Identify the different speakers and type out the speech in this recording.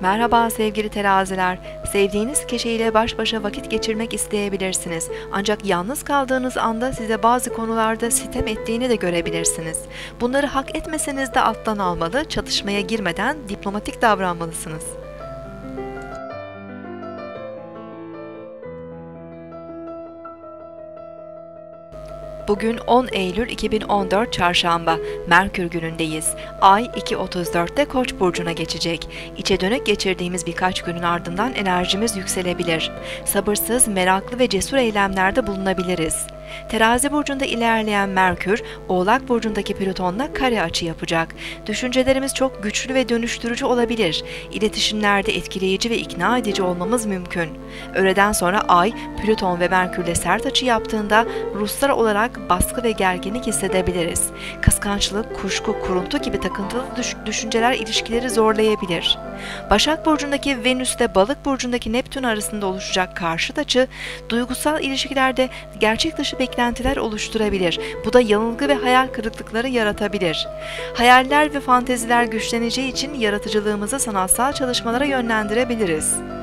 Speaker 1: Merhaba sevgili teraziler. Sevdiğiniz kişiyle baş başa vakit geçirmek isteyebilirsiniz. Ancak yalnız kaldığınız anda size bazı konularda sitem ettiğini de görebilirsiniz. Bunları hak etmeseniz de alttan almalı, çatışmaya girmeden diplomatik davranmalısınız. Bugün 10 Eylül 2014 Çarşamba, Merkür günündeyiz. Ay 2.34'te Koç burcuna geçecek. İçe dönük geçirdiğimiz birkaç günün ardından enerjimiz yükselebilir. Sabırsız, meraklı ve cesur eylemlerde bulunabiliriz. Terazi burcunda ilerleyen Merkür, Oğlak burcundaki Plüton'la kare açı yapacak. Düşüncelerimiz çok güçlü ve dönüştürücü olabilir. İletişimlerde etkileyici ve ikna edici olmamız mümkün. Öğleden sonra Ay, Plüton ve Merkürle sert açı yaptığında ruhsal olarak baskı ve gerginlik hissedebiliriz. Kıskançlık, kuşku, kuruntu gibi takıntılı düşünceler ilişkileri zorlayabilir. Başak burcundaki Venüs'te Balık burcundaki Neptün arasında oluşacak karşıt açı, duygusal ilişkilerde gerçek dışı beklentiler oluşturabilir. Bu da yanılgı ve hayal kırıklıkları yaratabilir. Hayaller ve fanteziler güçleneceği için yaratıcılığımızı sanatsal çalışmalara yönlendirebiliriz.